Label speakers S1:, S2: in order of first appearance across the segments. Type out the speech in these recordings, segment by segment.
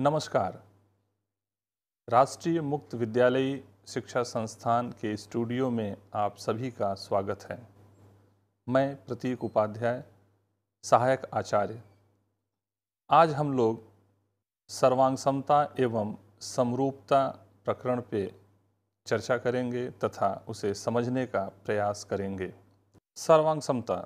S1: नमस्कार। राष्ट्रीय मुक्त विद्यालयी शिक्षा संस्थान के स्टूडियो में आप सभी का स्वागत है। मैं प्रतीक उपाध्याय, सहायक आचार्य। आज हम लोग सर्वांग समता एवं समरूपता प्रकरण पे चर्चा करेंगे तथा उसे समझने का प्रयास करेंगे। सर्वांग समता,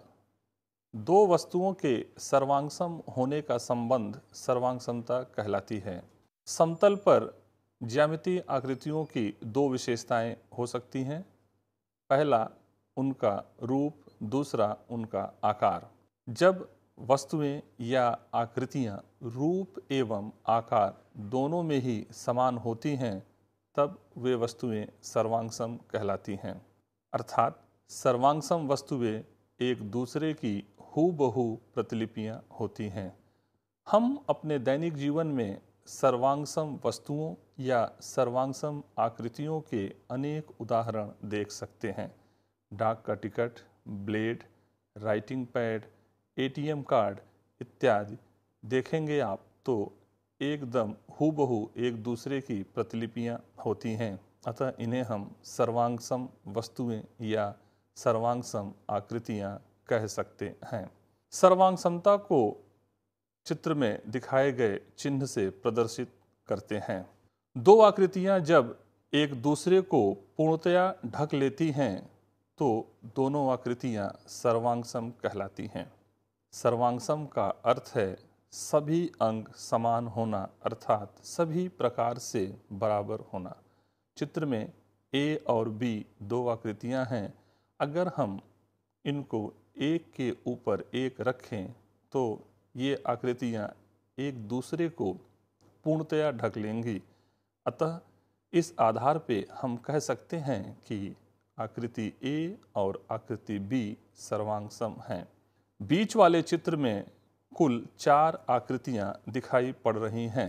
S1: दो वस्तुओं के सर्वांगसम होने का संबंध सर्वांग समता कहलाती है। समतल पर ज्यामितीय आकृतियों की दो विशेषताएं हो सकती हैं। पहला उनका रूप, दूसरा उनका आकार। जब वस्तुएं या आकृतियां रूप एवं आकार दोनों में ही समान होती हैं तब वे वस्तुएं सर्वांगसम कहलाती हैं। अर्थात सर्वांगसम वस्तुएं एक दूसरे की हूबहू प्रतिलिपियां होती हैं। हम अपने दैनिक जीवन में सर्वांगसम वस्तुओं या सर्वांगसम आकृतियों के अनेक उदाहरण देख सकते हैं। डाक का ticket, blade, writing pad, ATM card इत्यादि देखेंगे आप तो एकदम हूबहू एक दूसरे की प्रतिलिपियां होती हैं। अतः इन्हें हम सर्वांगसम वस्तुएं या सर्वांगसम आकृतियां कह सकते हैं। सर्वांगसमता को चित्र में दिखाए गए चिन्ह से प्रदर्शित करते हैं। दो आकृतियां जब एक दूसरे को पूर्णतया ढक लेती हैं तो दोनों आकृतियां सर्वांगसम कहलाती हैं। सर्वांगसम का अर्थ है सभी अंग समान होना, अर्थात सभी प्रकार से बराबर होना। चित्र में ए और बी दो आकृतियां हैं। अगर हम इनको एक के ऊपर एक रखें तो ये आकृतियां एक दूसरे को पूर्णतया ढक लेंगी। अतः इस आधार पे हम कह सकते हैं कि आकृति ए और आकृति बी सर्वांगसम हैं। बीच वाले चित्र में कुल 4 आकृतियां दिखाई पड़ रही हैं।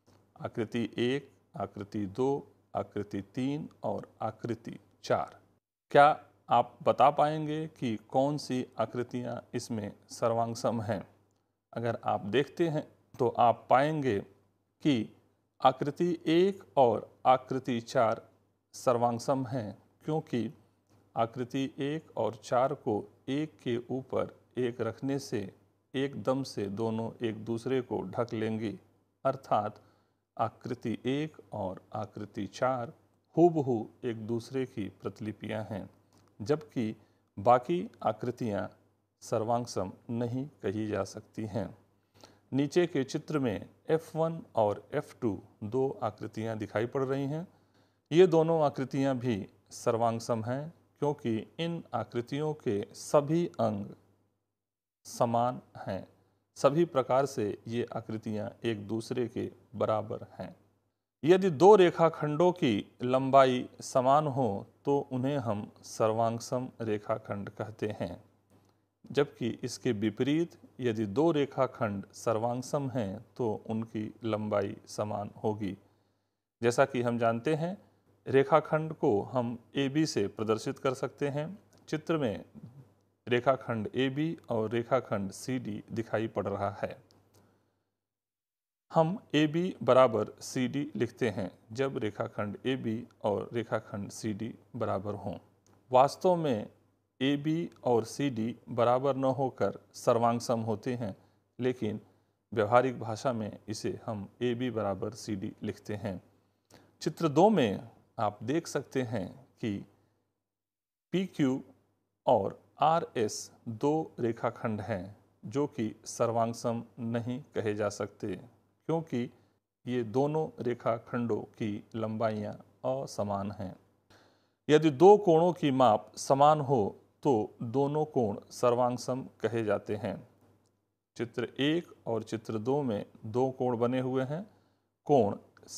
S1: आकृति 1, आकृति 2, आकृति 3 और आकृति 4। क्या आप बता पाएंगे कि कौन सी आकृतियां इसमें सर्वांगसम हैं? अगर आप देखते हैं तो आप पाएंगे कि आकृति 1 और आकृति 4 सर्वांगसम हैं, क्योंकि आकृति 1 और 4 को एक के ऊपर एक रखने से एकदम से दोनों एक दूसरे को ढक लेंगी। अर्थात आकृति 1 और आकृति 4 हूबहू एक दूसरे की प्रतिलिपियां हैं, जबकि बाकी आकृतियां सर्वांगसम नहीं कही जा सकती हैं। नीचे के चित्र में F1 और F2 दो आकृतियां दिखाई पड़ रही हैं। ये दोनों आकृतियां भी सर्वांगसम हैं, क्योंकि इन आकृतियों के सभी अंग समान हैं। सभी प्रकार से ये आकृतियां एक दूसरे के बराबर हैं। यदि दो रेखाखंडों की लंबाई समान हो तो उन्हें हम सर्वांगसम रेखाखंड कहते हैं, जबकि इसके विपरीत यदि दो रेखाखंड सर्वांगसम हैं तो उनकी लंबाई समान होगी। जैसा कि हम जानते हैं, रेखाखंड को हम AB से प्रदर्शित कर सकते हैं। चित्र में रेखाखंड AB और रेखाखंड CD दिखाई पड़ रहा है। हम AB बराबर CD लिखते हैं जब रेखाखंड AB और रेखाखंड CD बराबर हों। वास्तव में AB और CD बराबर न होकर सर्वांगसम होते हैं, लेकिन व्यवहारिक भाषा में इसे हम AB बराबर CD लिखते हैं। चित्र 2 में आप देख सकते हैं कि PQ और RS दो रेखाखंड हैं जो कि सर्वांगसम नहीं कहे जा सकते, क्योंकि ये दोनों रेखाखंडों की लंबाइयां असमान हैं। यदि दो कोणों की माप समान हो तो दोनों कोण सर्वांगसम कहे जाते हैं। चित्र 1 और चित्र 2 में दो कोण बने हुए हैं। कोण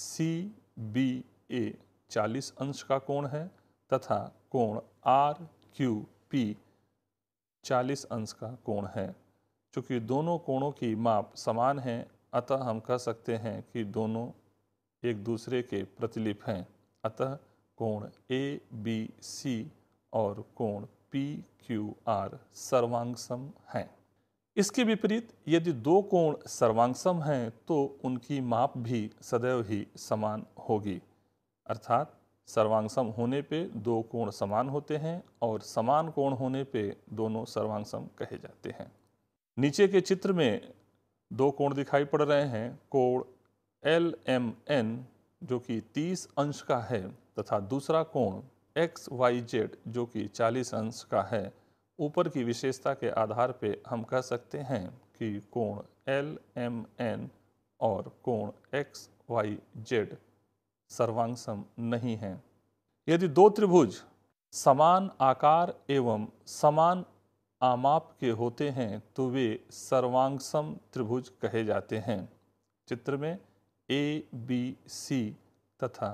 S1: CBA 40 अंश का कोण है तथा कोण RQP 40 अंश का कोण है। चूँकि दोनों कोणों की माप समान है, अतः हम कह सकते हैं कि दोनों एक दूसरे के प्रतिलिप हैं। अतः कोण ABC और कोण PQR सर्वांगसम हैं। इसके विपरीत यदि दो कोण सर्वांगसम हैं तो उनकी माप भी सदैव ही समान होगी। अर्थात सर्वांगसम होने पे दो कोण समान होते हैं और समान कोण होने पे दोनों सर्वांगसम कहे जाते हैं। नीचे के चित्र में दो कोण दिखाई पड़ रहे हैं। कोण LMN जो कि 30 अंश का है तथा दूसरा कोण XYZ जो कि 40 अंश का है। ऊपर की विशेषता के आधार पे हम कह सकते हैं कि कोण LMN और कोण XYZ सर्वांगसम नहीं हैं। यदि दो त्रिभुज समान आकार एवं समान आमाप के होते हैं तो वे सर्वांगसम त्रिभुज कहे जाते हैं। चित्र में ABC तथा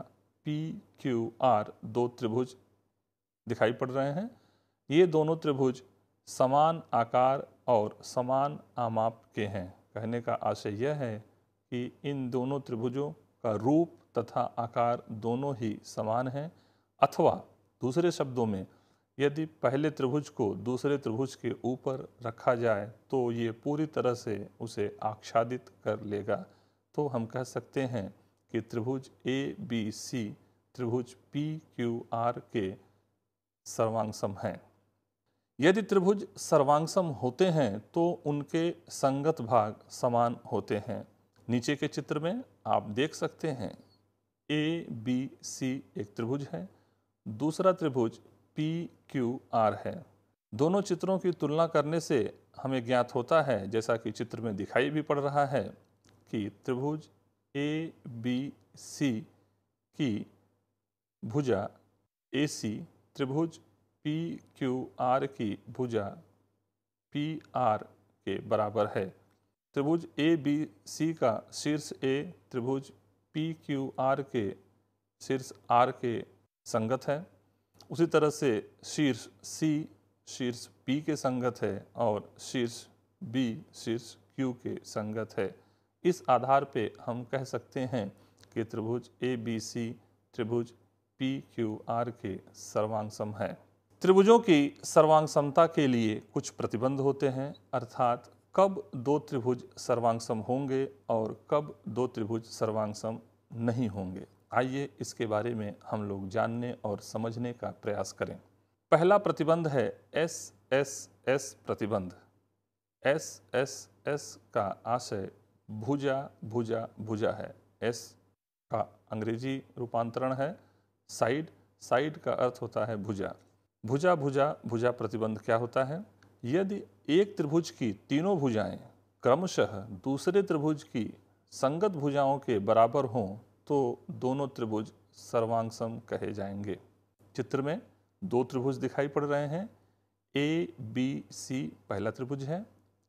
S1: PQR दो त्रिभुज दिखाई पड़ रहे हैं। ये दोनों त्रिभुज समान आकार और समान आमाप के हैं। कहने का आशय यह है कि इन दोनों त्रिभुजों का रूप तथा आकार दोनों ही समान हैं, अथवा दूसरे शब्दों में यदि पहले त्रिभुज को दूसरे त्रिभुज के ऊपर रखा जाए तो ये पूरी तरह से उसे आच्छादित कर लेगा। तो हम कह सकते हैं कि त्रिभुज ABC त्रिभुज PQR के सर्वांगसम हैं। यदि त्रिभुज सर्वांगसम होते हैं तो उनके संगत भाग समान होते हैं। नीचे के चित्र में आप देख सकते हैं ABC एक त्रिभुज है, दूसरा त्रिभुज PQR है। दोनों चित्रों की तुलना करने से हमें ज्ञात होता है, जैसा कि चित्र में दिखाई भी पड़ रहा है, कि त्रिभुज ABC की भुजा AC त्रिभुज PQR की भुजा PR के बराबर है। त्रिभुज ABC का शीर्ष A त्रिभुज PQR के शीर्ष R के संगत है। उसी तरह से शीर्ष C शीर्ष P के संगत है और शीर्ष B शीर्ष Q के संगत है। इस आधार पे हम कह सकते हैं कि त्रिभुज ABC त्रिभुज PQR के सर्वांगसम है। त्रिभुजों की सर्वांगसमता के लिए कुछ प्रतिबंध होते हैं, अर्थात कब दो त्रिभुज सर्वांगसम होंगे और कब दो त्रिभुज सर्वांगसम नहीं होंगे। आइए इसके बारे में हम लोग जानने और समझने का प्रयास करें। पहला प्रतिबंध है SSS प्रतिबंध। SSS का आशय भुजा भुजा भुजा है। S का अंग्रेजी रूपांतरण है साइड, साइड का अर्थ होता है भुजा। भुजा भुजा भुजा प्रतिबंध क्या होता है? यदि एक त्रिभुज की तीनों भुजाएं क्रमशः दूसरे त्रिभुज की संगत भुजाओं के बराबर हों तो दोनों त्रिभुज सर्वांगसम कहे जाएंगे। चित्र में दो त्रिभुज दिखाई पड़ रहे हैं। ABC पहला त्रिभुज है,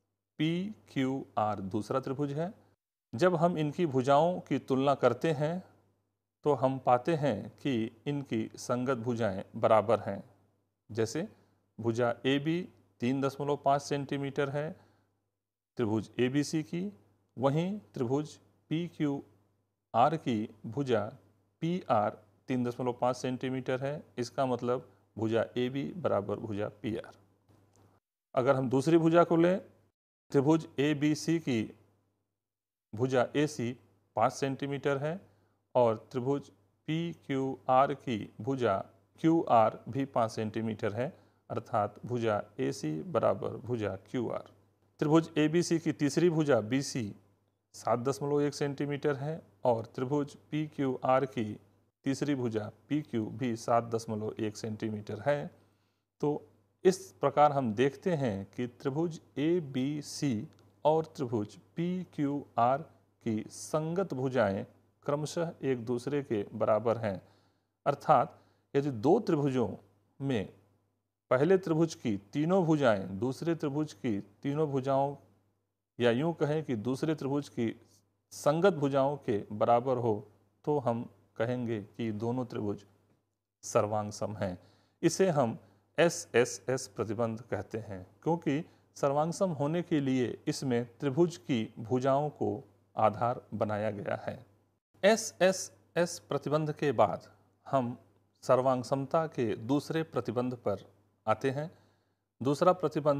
S1: PQR दूसरा त्रिभुज है। जब हम इनकी भुजाओं की तुलना करते हैं तो हम पाते हैं कि इनकी संगत भुजाएं बराबर हैं। जैसे भुजा AB 3.5 सेंटीमीटर है त्रिभुज ABC की, वहीं त्रिभुज PQR की भुजा PR 3.5 सेंटीमीटर है। इसका मतलब भुजा AB बराबर भुजा PR। अगर हम दूसरी भुजा को लें, त्रिभुज ABC की भुजा AC 5 सेंटीमीटर है और त्रिभुज PQR की भुजा QR भी 5 सेंटीमीटर है, अर्थात भुजा AC बराबर भुजा QR। त्रिभुज ABC की तीसरी भुजा BC 7.1 सेंटीमीटर है और त्रिभुज PQR की तीसरी भुजा PQ भी 7.1 सेंटीमीटर है। तो इस प्रकार हम देखते हैं कि त्रिभुज ABC और त्रिभुज PQR की संगत भुजाएं क्रमशः एक दूसरे के बराबर हैं। अर्थात यदि दो त्रिभुजों में पहले त्रिभुज की तीनों भुजाएं दूसरे त्रिभुज की तीनों भुजाओं, या यूं कहें कि दूसरे त्रिभुज की संगत भुजाओं के बराबर हो, तो हम कहेंगे कि दोनों त्रिभुज सर्वांगसम हैं। इसे हम SSS प्रतिबंध कहते हैं, क्योंकि सर्वांगसम होने के लिए इसमें त्रिभुज की भुजाओं को आधार बनाया गया है। SSS प्रतिबंध के बाद हम सर्वांगसमता के दूसरे प्रतिबंध पर आते हैं। दूसरा प्रतिबंध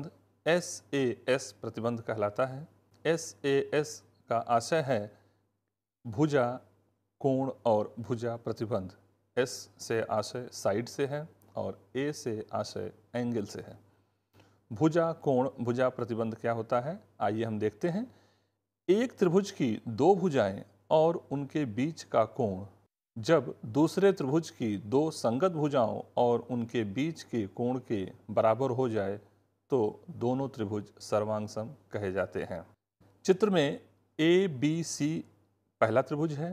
S1: SAS प्रतिबंध कहलाता है। SAS का आशय है भुजा, कोण और भुजा प्रतिबंध। S से आशय साइड से है और A से आशय एंगल से है। भुजा, कोण, भुजा प्रतिबंध क्या होता है, आइए हम देखते हैं। एक त्रिभुज की दो भुजाएं और उनके बीच का कोण जब दूसरे त्रिभुज की दो संगत भुजाओं और उनके बीच के कोण के बराबर हो जाए तो दोनों त्रिभुज सर्वांग-सम कहे जाते हैं। चित्र में ABC पहला त्रिभुज है,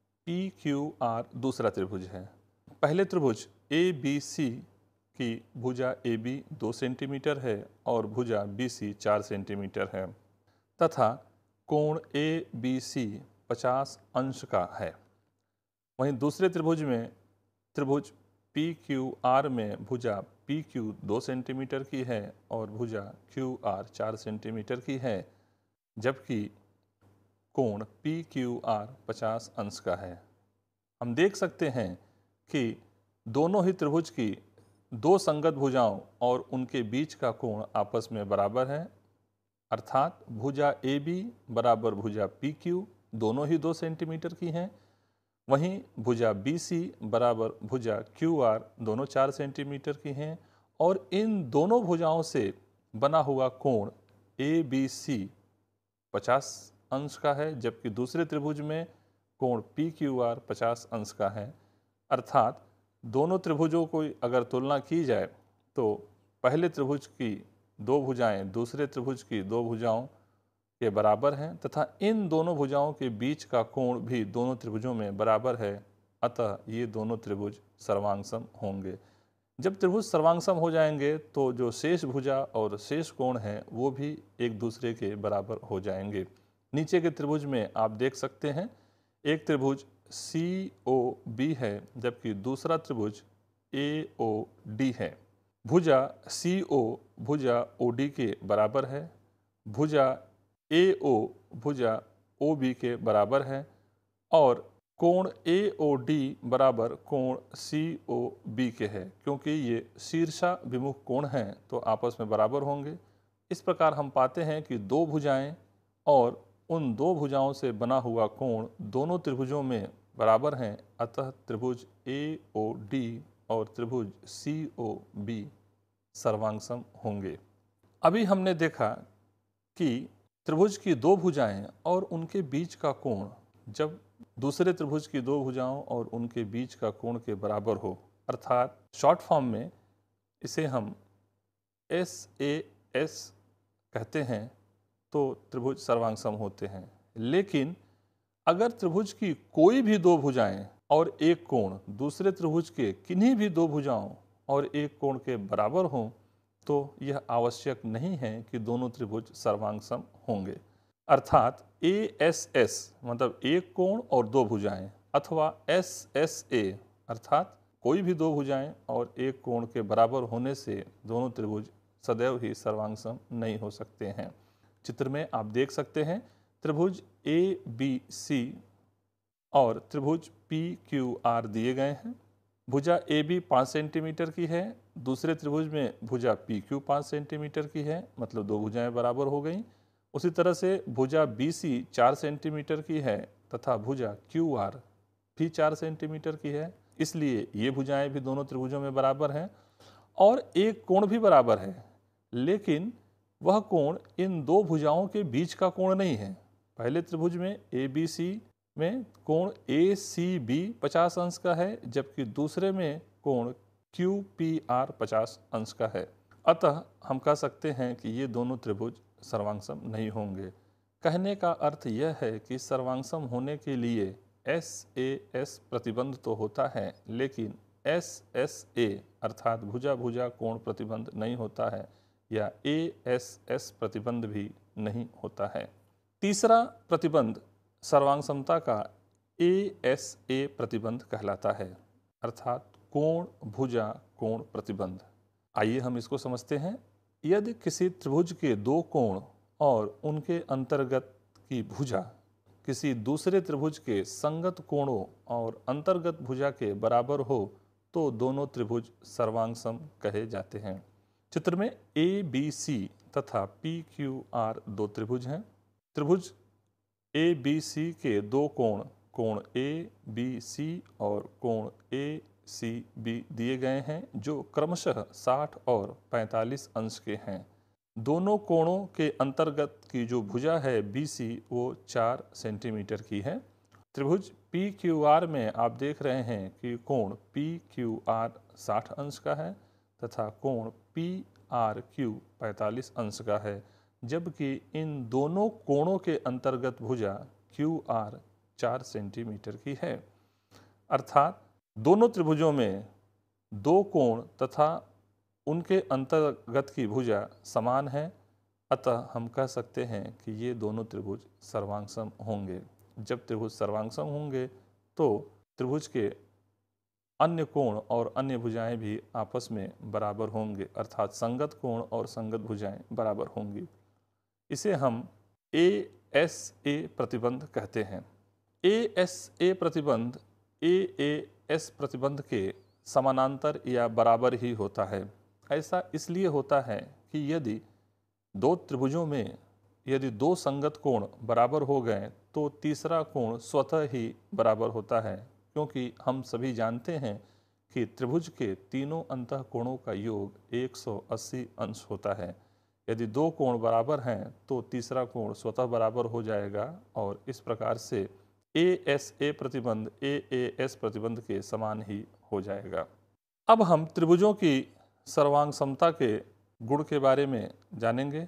S1: PQR दूसरा त्रिभुज है। पहले त्रिभुज ABC की भुजा AB 2 सेंटीमीटर है और भुजा BC 4 सेंटीमीटर है तथा कोण ABC 50 अंश का है। वहीं दूसरे त्रिभुज में त्रिभुज PQR में भुजा PQ 2 सेंटीमीटर की है और भुजा QR 4 सेंटीमीटर की है, जबकि कोण PQR 50 अंश का है। हम देख सकते हैं कि दोनों ही त्रिभुज की दो संगत भुजाओं और उनके बीच का कोण आपस में बराबर है, अर्थात भुजा AB बराबर भुजा PQ दोनों ही 2 सेंटीमीटर की हैं। वहीं भुजा BC बराबर भुजा QR दोनों 4 सेंटीमीटर की हैं और इन दोनों भुजाओं से बना हुआ कोण ABC 50 अंश का है, जबकि दूसरे त्रिभुज में कोण PQR 50 अंश का है। अर्थात दोनों त्रिभुजों को अगर तुलना की जाए तो पहले त्रिभुज की दो भुजाएं दूसरे त्रिभुज की दो भुजाओं के बराबर हैं तथा इन दोनों भुजाओं के बीच का कोण भी दोनों त्रिभुजों में बराबर है, अतः ये दोनों त्रिभुज सर्वांग-सम होंगे। जब त्रिभुज सर्वांग-सम हो जाएंगे तो जो शेष भुजा और शेष कोण हैं वो भी एक दूसरे के बराबर हो जाएंगे। नीचे के त्रिभुज में आप देख सकते हैं एक त्रिभुज COB है जबकि दूसरा त्रिभुज AOD है। भुजा CO भुजा OD के बराबर है, भुजा AO भुजा OB के बराबर है और कोण AOD बराबर कोण COB के है। क्योंकि ये शीर्षाभिमुख कोण हैं तो आपस में बराबर होंगे। इस प्रकार हम पाते हैं कि दो भुजाएं और उन दो भुजाओं से बना हुआ कोण दोनों त्रिभुजों में बराबर हैं, अतः त्रिभुज AOD और त्रिभुज COB सर्वांग-सम होंगे। अभी हमने देखा कि त्रिभुज की दो भुजाएं और उनके बीच का कोण जब दूसरे त्रिभुज की दो भुजाओं और उनके बीच का कोण के बराबर हो, अर्थात शॉर्ट फॉर्म में इसे हम SAS कहते हैं, तो त्रिभुज सर्वांग-सम होते हैं। लेकिन अगर त्रिभुज की कोई भी दो भुजाएं और एक कोण दूसरे त्रिभुज के किन्हीं भी दो भुजाओं और एक कोण के बराबर हों तो यह आवश्यक नहीं है कि दोनों त्रिभुज सर्वांग-सम होंगे। अर्थात ASS मतलब एक कोण और दो भुजाएं अथवा SSA अर्थात कोई भी दो भुजाएं और एक कोण के बराबर होने से दोनों त्रिभुज सदैव ही सर्वांग-सम नहीं हो सकते हैं। चित्र में आप देख सकते हैं त्रिभुज ABC और त्रिभुज PQR दिए गए हैं। भुजा AB 5 सेंटीमीटर की है, दूसरे त्रिभुज में भुजा PQ 5 सेंटीमीटर की है, मतलब दो भुजाएं बराबर हो गई। उसी तरह से भुजा BC 4 सेंटीमीटर की है तथा भुजा QR भी 4 सेंटीमीटर की है, इसलिए ये भुजाएं भी दोनों त्रिभुजों में बराबर हैं और एक कोण भी बराबर है, लेकिन वह कोण इन दो भुजाओं के बीच का कोण नहीं है। पहले त्रिभुज में ABC में कोण ACB 50 अंश का है, जबकि दूसरे में कोण QPR 50 अंश का है। अतः हम कह सकते हैं कि ये दोनों त्रिभुज सर्वांग-सम नहीं होंगे। कहने का अर्थ यह है कि सर्वांग-सम होने के लिए SAS प्रतिबंध तो होता है, लेकिन SSA अर्थात भुजा भुजा कोण प्रतिबंध नहीं होता है या ASS प्रतिबंध भी नहीं होता है। तीसरा प्रतिबंध सर्वांग-समता का ASA प्रतिबंध कहलाता है, अर्थात कोण भुजा कोण प्रतिबंध। आइए हम इसको समझते हैं। यदि किसी त्रिभुज के दो कोण और उनके अंतर्गत की भुजा किसी दूसरे त्रिभुज के संगत कोणों और अंतर्गत भुजा के बराबर हो तो दोनों त्रिभुज सर्वांग-सम कहे जाते हैं। चित्र में ABC तथा PQR दो त्रिभुज हैं। त्रिभुज ABC के दो कोण ABC और कोण ACB दिए गए हैं, जो क्रमशः 60 और 45 अंश के हैं। दोनों कोणों के अंतर्गत की जो भुजा है BC वो 4 सेंटीमीटर की है। त्रिभुज PQR में आप देख रहे हैं कि कोण PQR 60 अंश का है तथा कोण PRQ 45 अंश का है, जबकि इन दोनों कोणों के अंतर्गत भुजा QR 4 सेंटीमीटर की है। अर्थात दोनों त्रिभुजों में दो कोण तथा उनके अंतर्गत की भुजा समान है, अतः हम कह सकते हैं कि ये दोनों त्रिभुज सर्वांगसम होंगे। जब त्रिभुज सर्वांगसम होंगे तो त्रिभुज के अन्य कोण और अन्य भुजाएं भी आपस में बराबर होंगे, अर्थात संगत कोण और संगत भुजाएं बराबर होंगी। इसे हम ASA प्रतिबंध कहते हैं। ASA प्रतिबंध AAS प्रतिबंध के समानांतर या बराबर ही होता है। ऐसा इसलिए होता है कि यदि दो त्रिभुजों में यदि दो संगत कोण बराबर हो गए तो तीसरा कोण स्वतः ही बराबर होता है, क्योंकि हम सभी जानते हैं कि त्रिभुज के तीनों अंतःकोणों का योग 180 अंश होता है। यदि दो कोण बराबर हैं तो तीसरा कोण स्वतः बराबर हो जाएगा और इस प्रकार से ASA प्रतिबंध AAS प्रतिबंध के समान ही हो जाएगा। अब हम त्रिभुजों की सर्वांग समता के गुण के बारे में जानेंगे।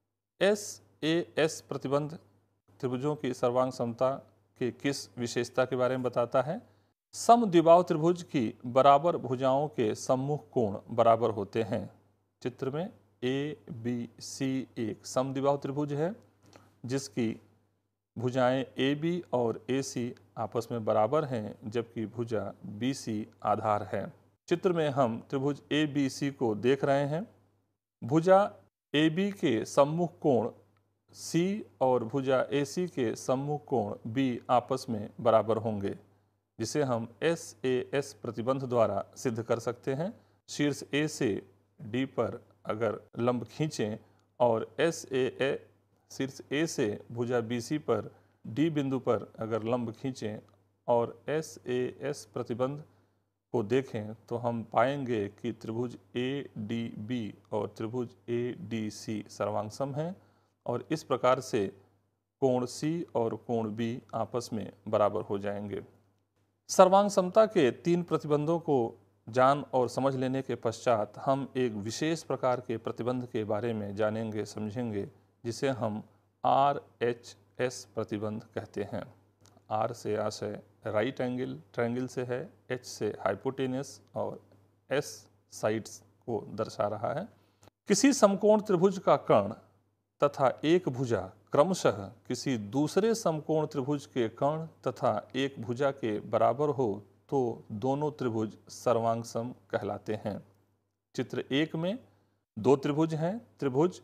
S1: SAS प्रतिबंध त्रिभुजों की सर्वांग समता के किस विशेषता के बारे में बताता है? समद्विबाहु त्रिभुज की बराबर भुजाओं के सम्मुख कोण बराबर होते हैं। चित्र में ABC एक समद्विबाहु त्रिभुज है जिसकी भुजाएं AB और AC आपस में बराबर हैं, जबकि भुजा BC आधार है। चित्र में हम त्रिभुज ABC को देख रहे हैं। भुजा AB के सम्मुख कोण C और भुजा AC के सम्मुख कोण B आपस में बराबर होंगे, जिसे हम SAS प्रतिबंध द्वारा सिद्ध कर सकते हैं। शीर्ष A से D पर अगर लंब खींचें और शीर्ष A से भुजा BC पर D बिंदु पर अगर लंब खींचें और SAS प्रतिबंध को देखें तो हम पाएंगे कि त्रिभुज ADB और त्रिभुज ADC सर्वांगसम हैं और इस प्रकार से कोण C और कोण B आपस में बराबर हो जाएंगे। सर्वांग समता के तीन प्रतिबंधों को जान और समझ लेने के पश्चात हम एक विशेष प्रकार के प्रतिबंध के बारे में जानेंगे, समझेंगे, जिसे हम RHS प्रतिबंध कहते हैं। R से आशय राइट एंगल ट्रायंगल से है, H से हाइपोटेनस और S साइड्स को दर्शा रहा है। किसी समकोण त्रिभुज का कर्ण तथा एक भुजा क्रमशः किसी दूसरे समकोण त्रिभुज के कर्ण तथा एक भुजा के बराबर हो तो दोनों त्रिभुज सर्वांगसम कहलाते हैं। चित्र 1 में दो त्रिभुज हैं, त्रिभुज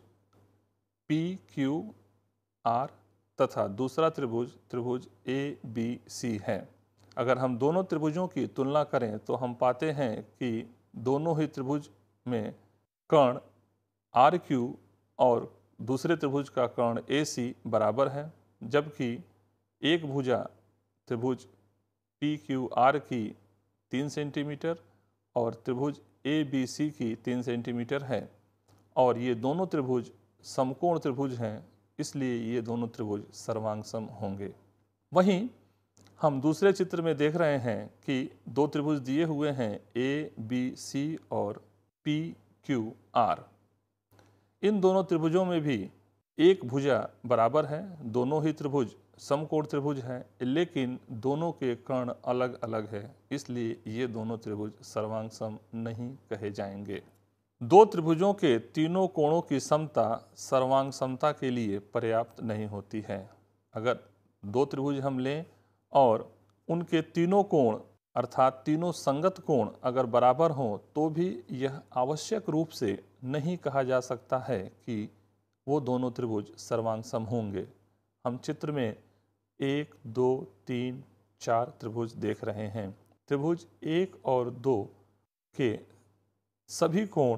S1: PQR तथा दूसरा त्रिभुज ABC है। अगर हम दोनों त्रिभुजों की तुलना करें तो हम पाते हैं कि दोनों ही त्रिभुज में कर्ण RQ और दूसरे त्रिभुज का कर्ण AC बराबर है, जबकि एक भुजा त्रिभुज PQR की 3 सेंटीमीटर और त्रिभुज ABC की 3 सेंटीमीटर है और ये दोनों त्रिभुज समकोण त्रिभुज हैं, इसलिए ये दोनों त्रिभुज सर्वांगसम होंगे। वहीं हम दूसरे चित्र में देख रहे हैं कि दो त्रिभुज दिए हुए हैं ABC और PQR। इन दोनों त्रिभुजों में भी एक भुजा बराबर है, दोनों ही त्रिभुज समकोण त्रिभुज हैं, लेकिन दोनों के कर्ण अलग अलग है, इसलिए ये दोनों त्रिभुज सर्वांगसम नहीं कहे जाएंगे। दो त्रिभुजों के तीनों कोणों की समता सर्वांग समता के लिए पर्याप्त नहीं होती है। अगर दो त्रिभुज हम लें और उनके तीनों कोण अर्थात तीनों संगत कोण अगर बराबर हों तो भी यह आवश्यक रूप से नहीं कहा जा सकता है कि वो दोनों त्रिभुज सर्वांगसम होंगे। हम चित्र में 1, 2, 3, 4 त्रिभुज देख रहे हैं। त्रिभुज 1 और 2 के सभी कोण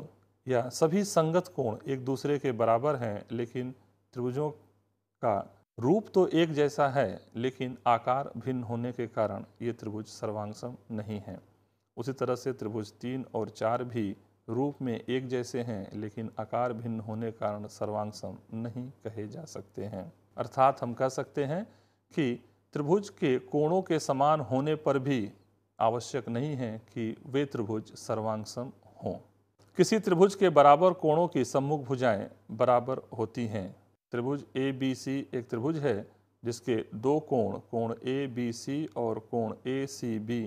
S1: या सभी संगत कोण एक दूसरे के बराबर हैं, लेकिन त्रिभुजों का रूप तो एक जैसा है लेकिन आकार भिन्न होने के कारण ये त्रिभुज सर्वांगसम नहीं है। उसी तरह से त्रिभुज 3 और 4 भी रूप में एक जैसे हैं लेकिन आकार भिन्न होने के कारण सर्वांगसम नहीं कहे जा सकते हैं। अर्थात हम कह सकते हैं कि त्रिभुज के कोणों के समान होने पर भी आवश्यक नहीं है कि वे त्रिभुज सर्वांगसम हों। किसी त्रिभुज के बराबर कोणों की सम्मुख भुजाएं बराबर होती हैं। त्रिभुज ए बी सी एक त्रिभुज है जिसके दो कोण ए बी सी और कोण ए सी बी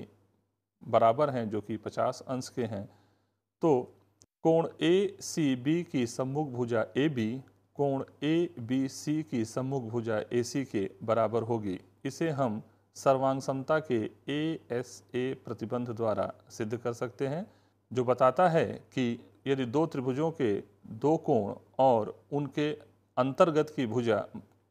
S1: बराबर हैं, जो कि 50 अंश के हैं। तो कोण ए सी बी की सम्मुख भुजा ए बी कोण ए बी सी की सम्मुख भुजा ए सी के बराबर होगी। इसे हम सर्वांग समता के ए एस ए प्रतिबंध द्वारा सिद्ध कर सकते हैं, जो बताता है कि यदि दो त्रिभुजों के दो कोण और उनके अंतर्गत की भुजा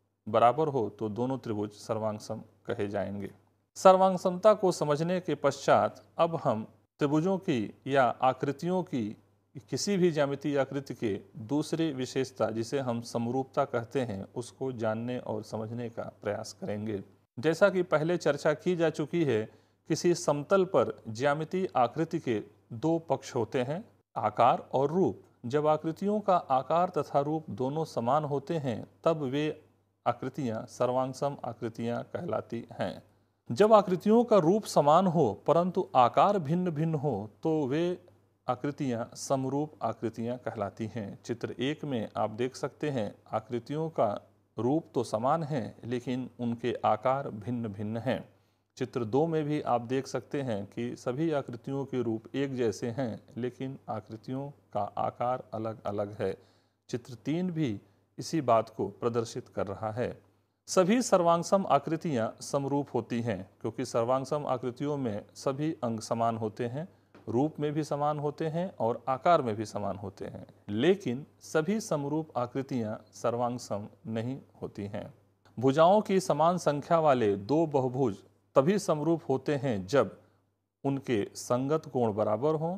S1: बराबर हो तो दोनों त्रिभुज सर्वांगसम कहे जाएंगे। सर्वांगसमता को समझने के पश्चात अब हम त्रिभुजों की या आकृतियों की किसी भी ज्यामितीय आकृति के दूसरी विशेषता, जिसे हम समरूपता कहते हैं, उसको जानने और समझने का प्रयास करेंगे। जैसा कि पहले चर्चा की जा चुकी है, किसी समतल पर ज्यामितीय आकृति के दो पक्ष होते हैं, आकार और रूप। जब आकृतियों का आकार तथा रूप दोनों समान होते हैं तब वे आकृतियां सर्वांगसम आकृतियां कहलाती हैं। जब आकृतियों का रूप समान हो परंतु आकार भिन्न भिन्न हो तो वे आकृतियां समरूप आकृतियां कहलाती हैं। चित्र 1 में आप देख सकते हैं आकृतियों का रूप तो समान है लेकिन उनके आकार भिन्न भिन्न हैं। चित्र 2 में भी आप देख सकते हैं कि सभी आकृतियों के रूप एक जैसे हैं लेकिन आकृतियों का आकार अलग अलग है। चित्र 3 भी इसी बात को प्रदर्शित कर रहा है। सभी सर्वांगसम आकृतियां समरूप होती हैं क्योंकि सर्वांगसम आकृतियों में सभी अंग समान होते हैं, रूप में भी समान होते हैं और आकार में भी समान होते हैं। लेकिन सभी समरूप आकृतियां सर्वांगसम नहीं होती हैं। भुजाओं की समान संख्या वाले दो बहुभुज तभी समरूप होते हैं जब उनके संगत कोण बराबर हों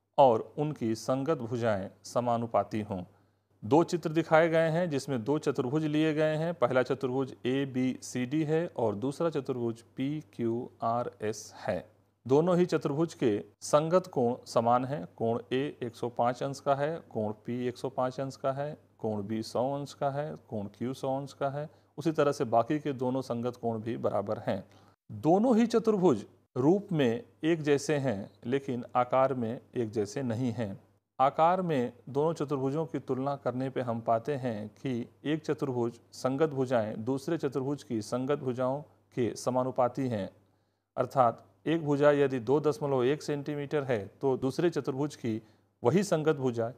S1: और उनकी संगत भुजाएं समानुपाती हों। दो चित्र दिखाए गए हैं जिसमें दो चतुर्भुज लिए गए हैं। पहला चतुर्भुज ए बी सी डी है और दूसरा चतुर्भुज पी क्यू आर एस है। दोनों ही चतुर्भुज के संगत कोण समान हैं। कोण ए 105 अंश का है, कोण पी 105 अंश का है, कोण बी 100 अंश का है, कोण क्यू 100 अंश का है। उसी तरह से बाकी के दोनों संगत कोण भी बराबर हैं। दोनों ही चतुर्भुज रूप में एक जैसे हैं लेकिन आकार में एक जैसे नहीं हैं। आकार में दोनों चतुर्भुजों की तुलना करने पे हम पाते हैं कि एक चतुर्भुज संगत भुजाएं दूसरे चतुर्भुज की संगत भुजाओं के समानुपाती हैं। अर्थात एक भुजा यदि 2.1 सेंटीमीटर है तो दूसरे चतुर्भुज की वही संगत भुजा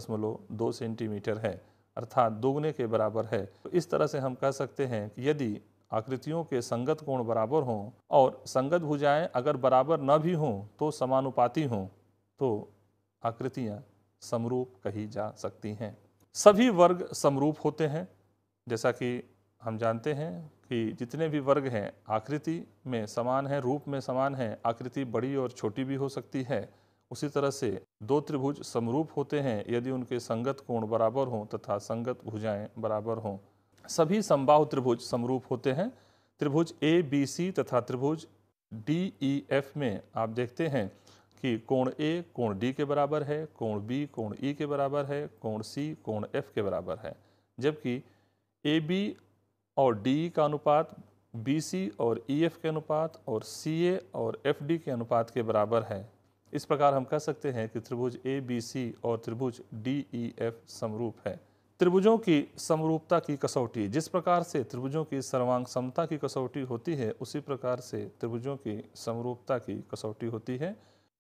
S1: 4.2 सेंटीमीटर है, अर्थात दोगुने के बराबर है। तो इस तरह से हम कह सकते हैं कि यदि आकृतियों के संगत कोण बराबर हों और संगत भुजाएं अगर बराबर न भी हों तो समानुपाती हों तो आकृतियां समरूप कही जा सकती हैं। सभी वर्ग समरूप होते हैं। जैसा कि हम जानते हैं कि जितने भी वर्ग हैं आकृति में समान हैं, रूप में समान हैं। आकृति बड़ी और छोटी भी हो सकती है। उसी तरह से दो त्रिभुज समरूप होते हैं यदि उनके संगत कोण बराबर हों तथा संगत भुजाएं बराबर हों। सभी समबाहु त्रिभुज समरूप होते हैं। त्रिभुज ए बी सी तथा त्रिभुज डी ई एफ में आप देखते हैं कि कोण ए कोण डी के बराबर है, कोण बी कोण ई के बराबर है, कोण सी कोण एफ के बराबर है, जबकि ए बी और डी ई का अनुपात बी सी और ई एफ के अनुपात और सी ए और एफ डी के अनुपात के बराबर है। इस प्रकार हम कह सकते हैं कि त्रिभुज ए बी सी और त्रिभुज डी ई एफ समरूप है। त्रिभुजों की समरूपता की कसौटी, जिस प्रकार से त्रिभुजों की सर्वांग समता की कसौटी होती है उसी प्रकार से त्रिभुजों की समरूपता की कसौटी होती है।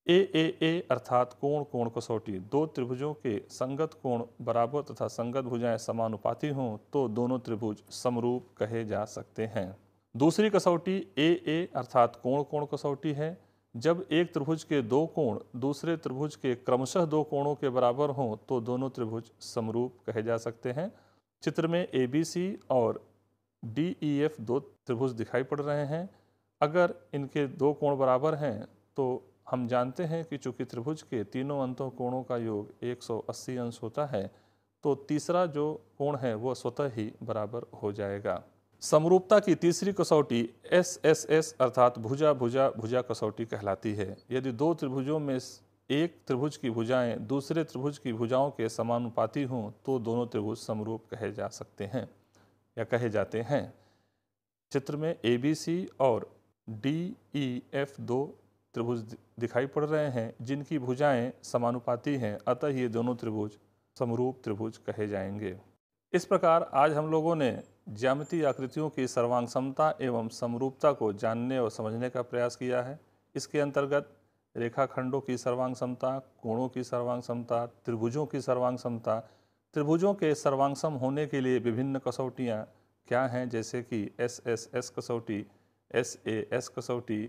S1: ए अर्थात कोण कोण कसौटी। दो त्रिभुजों के संगत कोण बराबर तथा संगत भुजाएं समानुपाती हों तो दोनों त्रिभुज समरूप कहे जा सकते हैं। दूसरी कसौटी ए अर्थात कोण कोण कसौटी है। जब एक त्रिभुज के दो कोण दूसरे त्रिभुज के क्रमशः दो कोणों के बराबर हों तो दोनों त्रिभुज समरूप कहे जा सकते हैं। चित्र में ए बी सी और डी ई एफ दो त्रिभुज दिखाई पड़ रहे हैं। अगर इनके दो कोण बराबर हैं तो हम जानते हैं कि चूंकि त्रिभुज के तीनों अंतों कोणों का योग 180 अंश होता है, तो तीसरा जो कोण है वह स्वतः ही बराबर हो जाएगा। समरूपता की तीसरी कसौटी SSS अर्थात भुजा भुजा भुजा कसौटी कहलाती है। यदि दो त्रिभुजों में एक त्रिभुज की भुजाएं दूसरे त्रिभुज की भुजाओं के समानुपाती हों तो दोनों त्रिभुज समरूप कहे जा सकते हैं या कहे जाते हैं। चित्र में ABC और DEF दो त्रिभुज दिखाई पड़ रहे हैं जिनकी भुजाएं समानुपाती हैं, अतः ये दोनों त्रिभुज समरूप त्रिभुज कहे जाएंगे। इस प्रकार आज हम लोगों ने ज्यामितीय आकृतियों की सर्वांग समता एवं समरूपता को जानने और समझने का प्रयास किया है। इसके अंतर्गत रेखाखंडों की सर्वांग समता, कोणों की सर्वांग समता, त्रिभुजों की सर्वांग समता, त्रिभुजों के सर्वांगसम होने के लिए विभिन्न कसौटियाँ क्या हैं, जैसे कि SSS कसौटी, SAS कसौटी,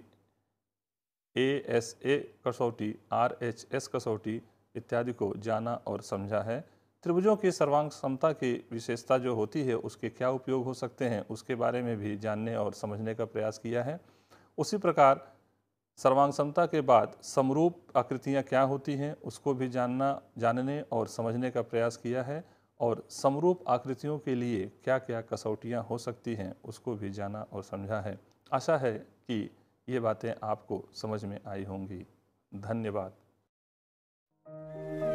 S1: ASA कसौटी, RHS कसौटी इत्यादि को जाना और समझा है। त्रिभुजों की सर्वांग समता की विशेषता जो होती है उसके क्या उपयोग हो सकते हैं उसके बारे में भी जानने और समझने का प्रयास किया है। उसी प्रकार सर्वांग समता के बाद समरूप आकृतियाँ क्या होती हैं उसको भी जानने और समझने का प्रयास किया है, और समरूप आकृतियों के लिए क्या क्या कसौटियाँ हो सकती हैं उसको भी जाना और समझा है। आशा है कि ये बातें आपको समझ में आई होंगी। धन्यवाद।